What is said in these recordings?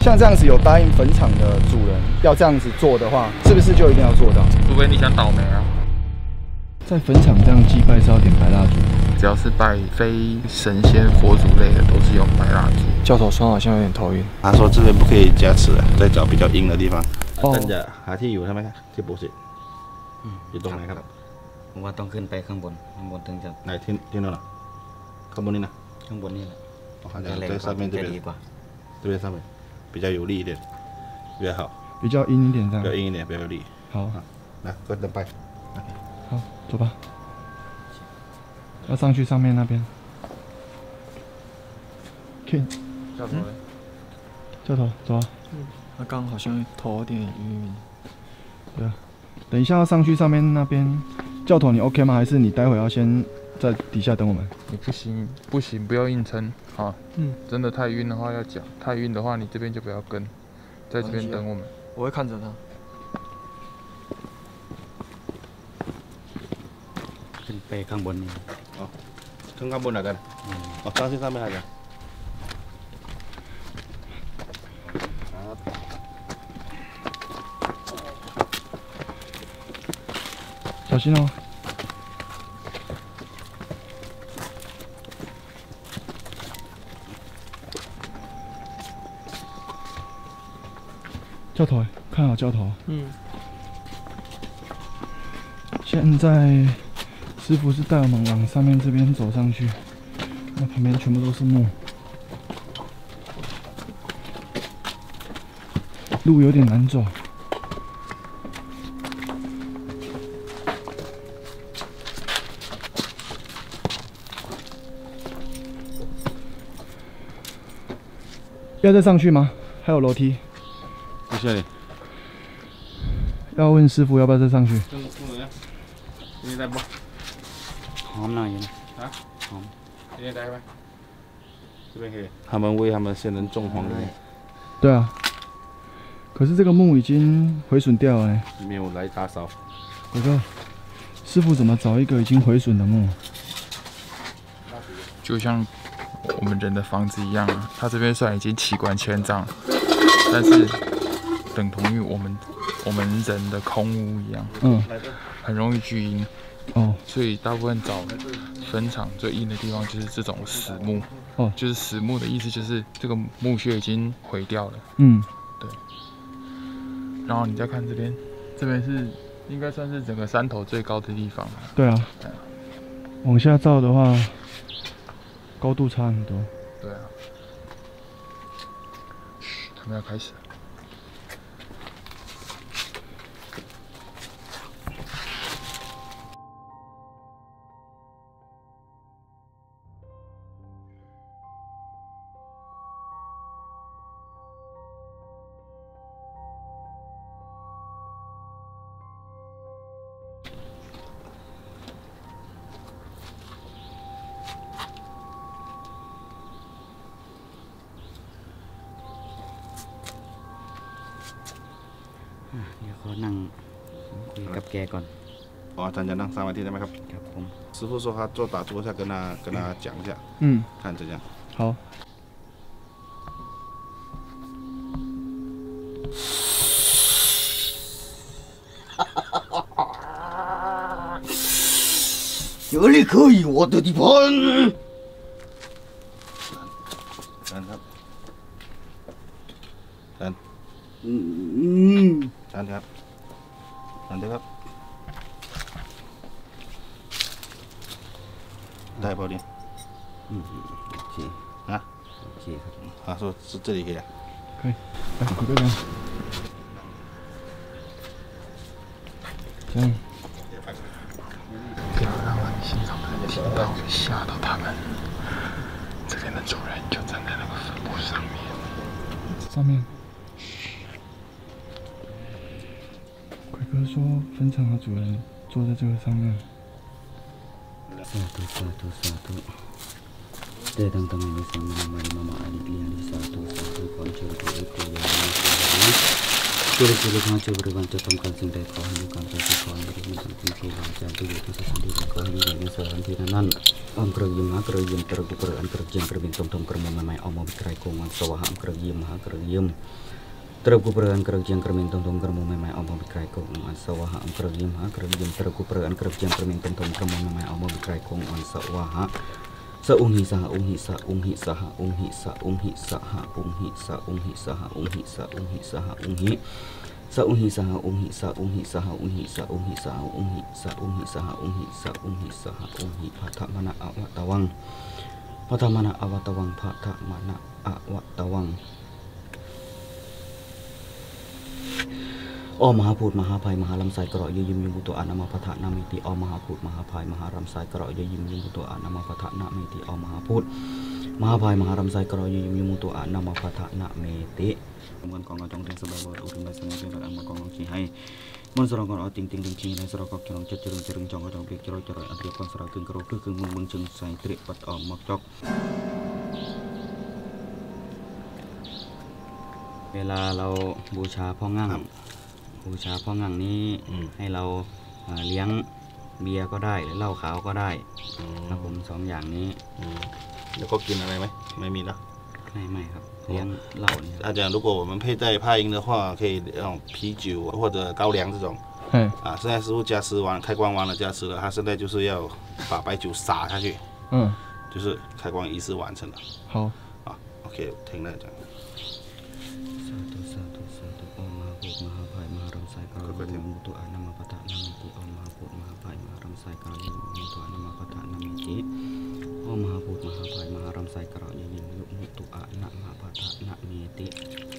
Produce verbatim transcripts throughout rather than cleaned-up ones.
像这样子有答应坟场的主人要这样子做的话，是不是就一定要做到？ 除非你想倒霉啊。 在坟场这样祭拜是要点白蜡烛， 只要是拜非神仙、佛祖类的，都是用白蜡烛。 教头说好像有点头晕。 他说这边不可以加持啊，再找比较阴的地方。 哦ท่านจะหาที่อยู่ใช่ไหมครับที่ปูสิอยู่ตรงไหนครับผมว่าต้องขึ้นไปข้างบนข้างบนถึงจะไหนที่ที่นู่นอ่ะข้างบนนี่นะข้างบนนี่แหละ好像จะแรง在กว่า上面这จะ边ดีกว่า这边上面比较有利一点，比较好， 比较阴一点这样。 比较阴一点，比较有利。 好， 来，跟着拜。 好，走吧。要上去上面那边。Ken， 教头嘞？ 教头，走啊。 他刚好像头有点晕晕。 对啊，等一下要上去上面那边，教头你 OK 吗？还是你待会要先在底下等我们？ 你不行，不行，不要硬撑啊！嗯，真的太晕的话要讲，太晕的话你这边就不要跟，在这边等我们。 我会看着他。 ขึ้นไปข้างบนนี่哦，从ข้างบน哪个？哦，上去上面那个。 小心哦。教头，看好教头。嗯。现在师傅是带我们往上面这边走上去，那旁边全部都是木，路有点难走。要再上去吗？还有楼梯。 不下来。 要问师傅要不要再上去。 你ได้ปะหอมหน่อยนะฮะหอม你ได้ปะ这边可以。他们为他们先人种黄梨。 对啊。可是这个木已经毁损掉了呢。 没有来打扫。 哥哥，师傅怎么找一个已经毁损的木？ 就像我们人的房子一样啊，它这边虽然已经旗馆千丈，但是等同于我们我们人的空屋一样， 嗯， 很容易聚阴。 哦， 所以大部分找坟场最阴的地方就是这种死木。 哦， 就是死木的意思就是这个墓穴已经毁掉了。 嗯， 对。然后你再看这边，这边是应该算是整个山头最高的地方。 对啊。往下照的话，高度差很多。 对啊。嘘，他们要开始了。 เดี๋ยวขอนั่งคุยกับแกก่อน哦，咱จะนั่งสมาธิได้ไหมครับครับผม师傅说他做打坐下，跟他跟他讲一下， 嗯， 看怎样。 好。 这里可以我的地盘。 ดันครับดันอืมดันครับดันด้วยครับได้ป่าวดิอืมโอเคนะโอเคครับ他说是这里可以啊。 可以，来，哥哥讲。这样。 不要让人欣赏的人听到，吓到他们。这边的主人就站在那个坟墓上面。 上面。鬼哥说，坟场的主人坐在这个上面。 สาธุสาธุสาธุเดตังตังมิสังนามาริมามาอลิเลียลิสาธุสาธุก่อนเชิญตัวเอกโยมจุลจุลมาจุบริวันจะทำการสิ่งใดขอให้มีการใจขอให้มีมันทั้งคุณครูบาอาจารย์ที่อยู่ที่สถานที่ขอให้มีอย่างนี้สถานที่นั้นอมกระยิมหากระยิมตระกุกระอันกระเจียงกระบินตมตมกระมุมใหม่ๆอมมาวิกรายกงวันสวะหามกระยิมหากระยิมตระกุกระอันกระเจียงกระบินตมตมกระมุมใหม่ๆอมมาวิกรายกงวันสวะหามกระยิมหากระยิมตระกุกระอันกระเจียงกระบินตมตมกระมุมใหม่ๆอมมาวิกรายกงวันสวะหาสะอุงหิสหอุงหิสะอุงหิสหอุงหิสะอุงหิสหอุงหิสะอุงหิสหอุงหิสะอุงหิสหอุงหิสะอุงหิสหอุงหิสะอุงหิสหอุงหิสะอุงหิสหอุงหิสะอุงหิสหอุงหิสะอุงหิสหอุงหิพัทธมนะอวตวังพัทธมนะอวตวังพัทธมนะอวตวังอมหาพูดมหาภัยมหาลำไส้กระยยิมยิมบุตรอนามาพัทธนามิติอมหาพูดมหาภัยมหาลำไส้กระยยิมยิมบุตรอนามาพัทธนามิติอมหาพูดมหาภัยมหาลำไส้กระยยิมยิมบุตรอนามาพัทธนามิติมันกองจงเรียนสบายบ่อุทิศไปสังเกตการมากองชี้ให้มันสระกอนเอาติงติงติงชี้ในสระกอกจงจัดจรึงจรึงจงกระจงเบียกจรอยจรอยอันเรียกคนสระกึ่งกระโดดกึ่งมึงมึงจึงใส่เตรียปัดออกมักจอกเวลาเราบูชาพ่องั่งบูชาพ่องั่งนี้ให้เราเลี้ยงเบียร์ก็ได้หรือเหล้าขาวก็ได้ครับผมสองอย่างนี้แล้วก็กินอะไรไหมไม่มีนะไม่ไม่ครับเลี้ยงเหล้าเนี่ยอาจารย์如果我们佩戴帕音的话可以那种啤酒或者高粱这种啊现在师傅加持完开光完了加持了他现在就是要把白酒洒下去嗯就是开光仪式完成了好啊 OK 停了这样快点！ตัวอนามาปะทะนามิติอมมหาพุทธมหาภัยมหารำไสกระยิมยุตัวอนามาปะทะนามิติอมมหาพุทธมหาภัยมหารำไสกระยิมยุมุตัวอนามาปะทะนามิติ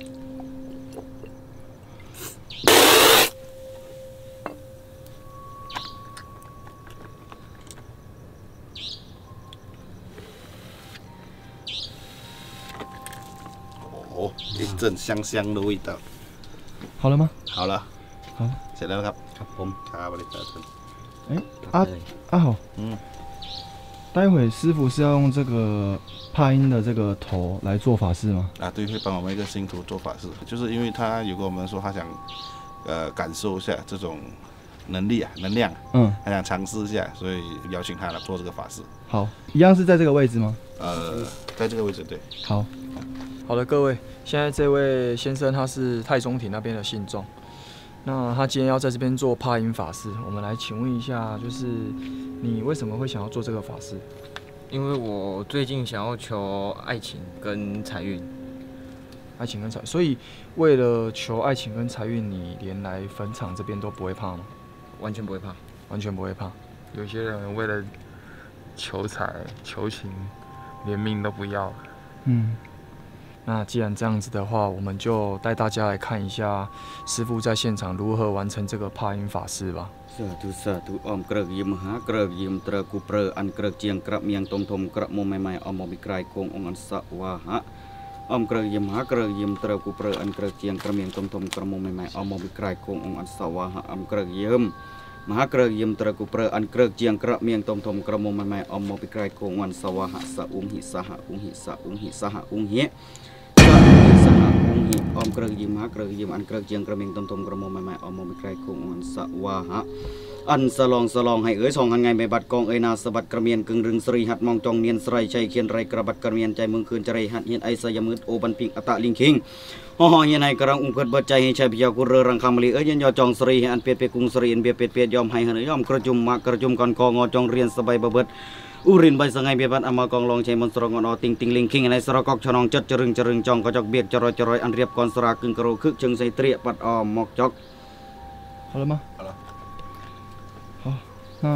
哦，一阵香香的味道。 好了吗？ 好了， 好了， เสร็จแล้วครับครับผมครับบริการ哎，阿阿好，嗯，待会师傅是要用这个帕音的这个头来做法事吗？ 啊，对，会帮我们一个信徒做法事，就是因为他有跟我们说他想，呃，感受一下这种能力啊，能量，嗯，他想尝试一下，所以邀请他来做这个法事。 好，一样是在这个位置吗？ 呃，在这个位置，对。 好， 好的，各位，现在这位先生他是太中庭那边的信众。那他今天要在这边做帕音法事，我们来请问一下，就是你为什么会想要做这个法事？ 因为我最近想要求爱情跟财运， 爱情跟财，所以为了求爱情跟财运，你连来坟场这边都不会怕吗？ 完全不会怕， 完全不会怕。 有些人为了求财、求情，连命都不要了。 嗯。那既然这样子的话，我们就带大家来看一下师父在现场如何完成这个帕音法事吧。 สาธุสาธุอมกระยิมหากระยิมตระกุเปรอันกระเจียงกระเมียงตมทมกระมุมใหม่ๆอมบิกรายคงองค์อันสวาหะอมกระยิมหากระยิมตระกุเปรอันกระเจียงกระเมียงตมทมกระมุมใหม่ๆอมบิกรายคงองค์อันสวาหะอมกระยิมมหากระยิมตระกุเปรอันกระเจียงกระเมียงตมทมกระมุมใหม่ๆอมบิกรายคงองค์อันสวาหะสะอุงหิสหอุงหิสะอุงหิสหอุงหิสหอุงหิอมกระยิมหากระยิมอันกระเจียงกระเมียงตมทมกระมุมใหม่ๆอมบิกรายคงองค์อันสวาหะอันสลองสลองให้เอ๋ยสองหันไงไม่บัดกองเอ๋ยนาสบัดกระเมียนกึ่งรึงสรีหัดมองจองเนียนสไรใจเขียนไรกระบัดกระเมียนใจมึงคืนใจไรหัดเฮียนไอสยมืดโอบันปิงอัตตะลิงคิงห่อห่อเฮียนให้กระอุ้งเกิดเบิดใจให้ใจพิยากุเรรังคำลีเอ๋ยยันยอจองสรีอันเปียดเปียกุงสรีอันเปียดเปียดเปียดยอมให้หันยอมกระจุมมากระจุมก่อนกองอจองเรียนสบายเบิดอุรินใบสังไงเบียบัดอามากองลองใช้มนสรองอนอติงติงลิงคิงในสระกอกชนองจัดจรึงจรึงจองกระจกเบียดจรอยจรอยอันเรียบก่อนสระกึ่งกระโรคึกจึงใส่เตรียปัดออมมอกจอก好了吗？ 好了。 好，那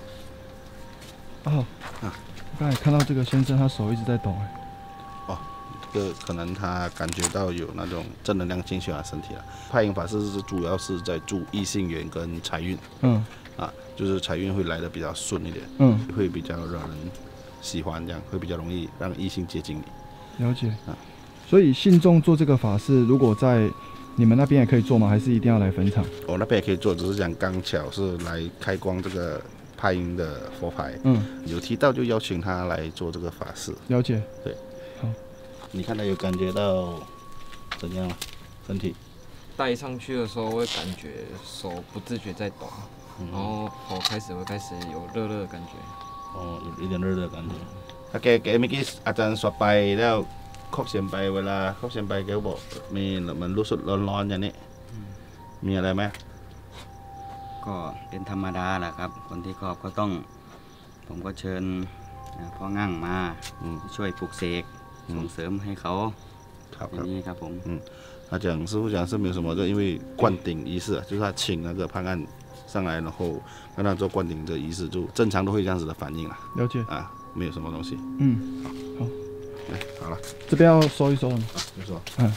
哦，啊，刚才看到这个先生，他手一直在抖哎。 哦，这个可能他感觉到有那种正能量进去他身体了。派音法师是主要是在助异性缘跟财运。嗯。啊，就是财运会来的比较顺一点。嗯。会比较让人喜欢，这样会比较容易让异性接近你。 了解。啊，所以信众做这个法事，如果在你们那边也可以做吗？还是一定要来坟场？ 我、哦、那边也可以做，只是讲刚巧是来开光这个派音的佛牌，嗯，有提到就邀请他来做这个法事。 了解。 对， 好。 你看他有感觉到怎样吗？身体？ 带上去的时候会感觉手不自觉在抖，然后头开始会开始有热热的感觉。 哦，有一点热热的感觉。โอเคแกเมื่อกี้อาจารย์สอบไปแล้วครบเสียงไปเวลาครบเสียงไปแกบอกมีมันรู้สึกร้อนๆอย่างนี้มีอะไรไหมก็เป็นธรรมดาแหละครับคนที่ครอบก็ต้องผมก็เชิญพ่องั่งมาช่วยปลุกเสกส่งเสริมให้เขาอย่างนี้ครับผม他讲师傅讲是没有什么，就因为灌顶仪式，就是他请那个判案上来，然后让他做灌顶这仪式，就正常都会这样子的反应了。 了解啊，没有什么东西。 嗯，好， 来，好了， 这边要收一收了吗？ 啊，没收。 嗯。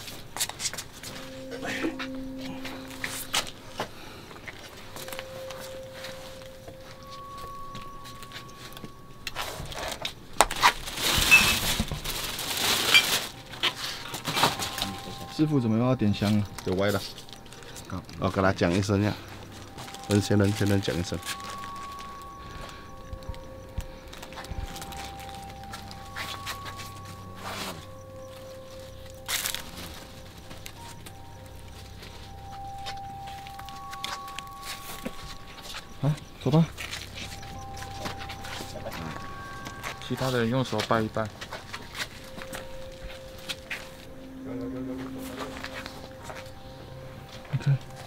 师傅怎么又要点香了？ 就歪了。哦，跟他讲一声呀，跟先人先人讲一声。 啊，走吧。 其他的人用手拜一拜。 OK，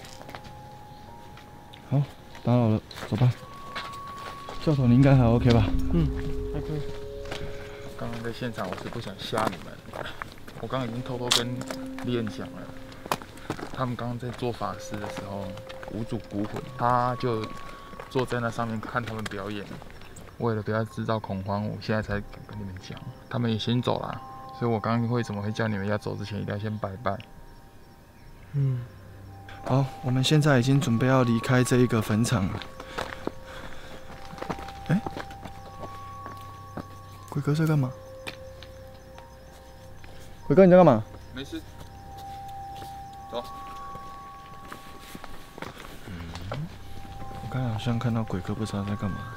好，打扰了，走吧。教头，你应该还 OK 吧？ 嗯，还可以。 刚刚在现场，我是不想吓你们。我刚刚已经偷偷跟丽恩讲了，他们刚刚在做法事的时候，无主孤魂，他就坐在那上面看他们表演。为了不要制造恐慌，我现在才跟你们讲，他们也先走了，所以我刚刚会怎么会叫你们要走之前一定要先拜拜。 嗯。 好，我们现在已经准备要离开这一个坟场了。哎、欸，鬼哥在干嘛？鬼哥你在干嘛？ 没事，走。 嗯，我刚才好像看到鬼哥，不知道在干嘛。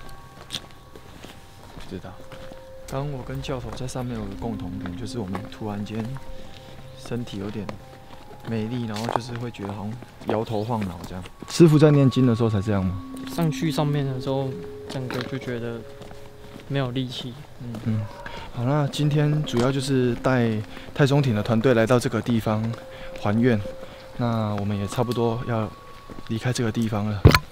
不知道。刚刚我跟教头在上面有个共同点，就是我们突然间身体有点美丽，然后就是会觉得好像摇头晃脑这样。师傅在念经的时候才这样吗？ 上去上面的时候，整个就觉得没有力气。嗯嗯，好，那今天主要就是带太中庭的团队来到这个地方还愿，那我们也差不多要离开这个地方了。